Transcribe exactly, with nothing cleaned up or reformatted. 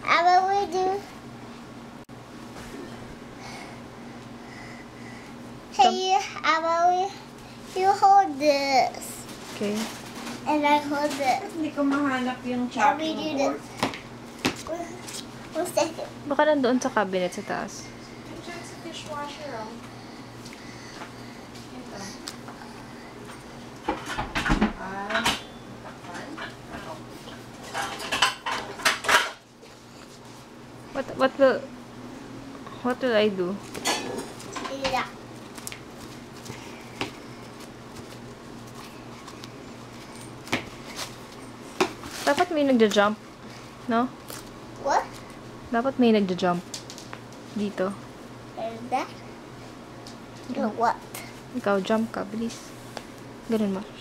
I will do. Hey, I will. You hold this. Okay. And I hold this. Hindi ko mahanap yung I will chopping do board. this. One second. Baka nandoon sa cabinet sa taas. Diyan sa dishwasher, oh. Ito. Ah, takpan. Ano? What what will what will I do? Yeah. Dapat may nagja-jump, no? What? Dapat may nagja-jump dito. Is that? No, what? Ikaw, jump ka, bilis. Ganun mo.